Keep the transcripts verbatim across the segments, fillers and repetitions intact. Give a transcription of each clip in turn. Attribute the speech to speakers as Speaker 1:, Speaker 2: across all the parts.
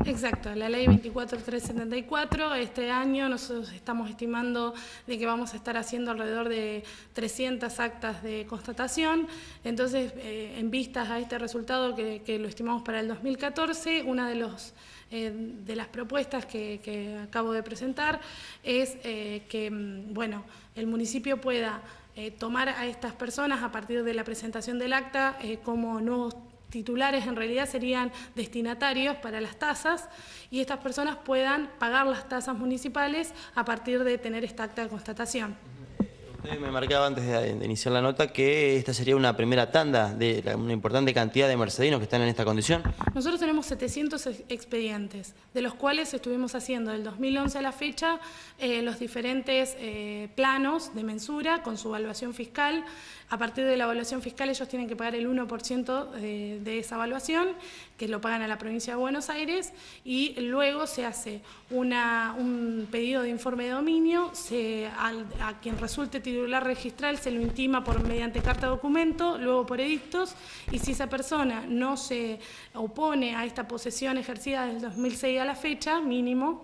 Speaker 1: Exacto, la ley veinticuatro mil trescientos setenta y cuatro, este año nosotros estamos estimando de que vamos a estar haciendo alrededor de trescientas actas de constatación. Entonces, eh, en vistas a este resultado que, que lo estimamos para el dos mil catorce, una de los Eh, de las propuestas que, que acabo de presentar es eh, que, bueno, el municipio pueda eh, tomar a estas personas a partir de la presentación del acta eh, como nuevos titulares, en realidad serían destinatarios para las tasas, y estas personas puedan pagar las tasas municipales a partir de tener esta acta de constatación.
Speaker 2: Usted me marcaba antes de iniciar la nota que esta sería una primera tanda de una importante cantidad de mercedinos que están en esta condición.
Speaker 1: Nosotros tenemos setecientos expedientes, de los cuales estuvimos haciendo del dos mil once a la fecha eh, los diferentes eh, planos de mensura con su evaluación fiscal. A partir de la evaluación fiscal ellos tienen que pagar el uno por ciento de, de esa evaluación, que lo pagan a la provincia de Buenos Aires, y luego se hace una, un pedido de informe de dominio, se, a, a quien resulte titular registral se lo intima por mediante carta documento, luego por edictos, y si esa persona no se opone a esta posesión ejercida desde el dos mil seis a la fecha, mínimo,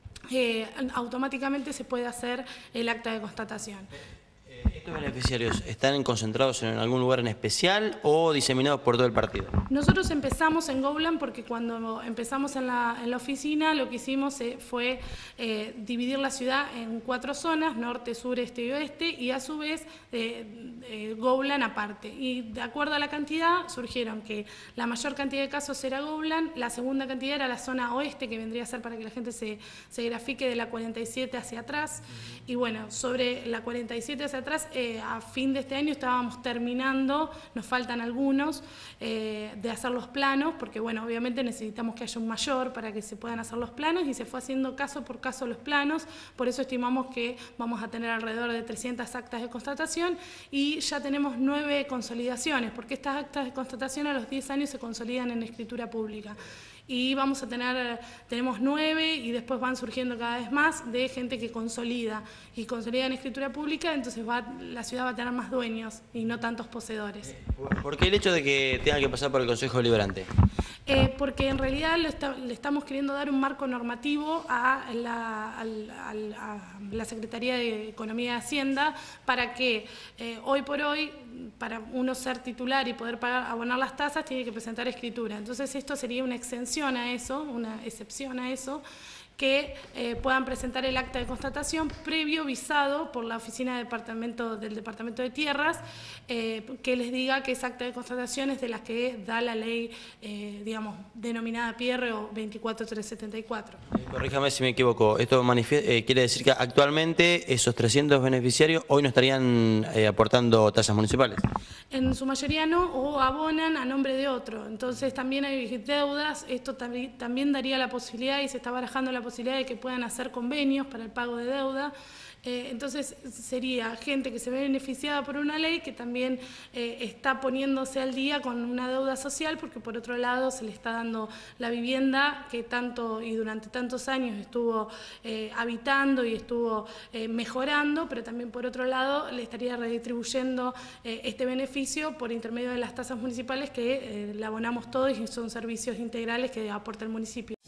Speaker 1: eh, automáticamente se puede hacer el acta de constatación.
Speaker 2: ¿Estos beneficiarios están concentrados en algún lugar en especial o diseminados por todo el partido?
Speaker 1: Nosotros empezamos en Gowland porque cuando empezamos en la, en la oficina lo que hicimos eh, fue eh, dividir la ciudad en cuatro zonas, norte, sur, este y oeste, y a su vez eh, eh, Gowland aparte. Y de acuerdo a la cantidad surgieron que la mayor cantidad de casos era Gowland, la segunda cantidad era la zona oeste, que vendría a ser para que la gente se, se grafique de la cuarenta y siete hacia atrás. Y bueno, sobre la cuarenta y siete hacia atrás, Eh, a fin de este año estábamos terminando, nos faltan algunos, eh, de hacer los planos, porque bueno, obviamente necesitamos que haya un mayor para que se puedan hacer los planos, y se fue haciendo caso por caso los planos. Por eso estimamos que vamos a tener alrededor de trescientas actas de constatación, y ya tenemos nueve consolidaciones, porque estas actas de constatación a los diez años se consolidan en escritura pública. Y vamos a tener, tenemos nueve, y después van surgiendo cada vez más de gente que consolida, y consolida en escritura pública, entonces va, la ciudad va a tener más dueños y no tantos poseedores.
Speaker 2: ¿Por qué el hecho de que tenga que pasar por el Consejo Deliberante?
Speaker 1: Eh, porque en realidad le, está, le estamos queriendo dar un marco normativo a la, a, a, a la Secretaría de Economía y Hacienda para que eh, hoy por hoy, para uno ser titular y poder pagar, abonar las tasas, tiene que presentar escritura. Entonces esto sería una exención a eso, una excepción a eso, que eh, puedan presentar el acta de constatación previo visado por la oficina de departamento, del Departamento de Tierras, eh, que les diga que esa acta de constatación es de las que da la ley, eh, digamos, denominada P R o veinticuatro mil trescientos setenta y cuatro.
Speaker 2: Corríjame si me equivoco, esto eh, quiere decir que actualmente esos trescientos beneficiarios hoy no estarían eh, aportando tasas municipales.
Speaker 1: En su mayoría no, o abonan a nombre de otro. Entonces también hay deudas, esto también, también daría la posibilidad, y se está barajando la posibilidad de que puedan hacer convenios para el pago de deuda. Eh, entonces sería gente que se ve beneficiada por una ley que también eh, está poniéndose al día con una deuda social, porque por otro lado se le está dando la vivienda que tanto y durante tantos años estuvo eh, habitando y estuvo eh, mejorando, pero también por otro lado le estaría redistribuyendo eh, este beneficio por intermedio de las tasas municipales que eh, le abonamos todos, y son servicios integrales que aporta el municipio.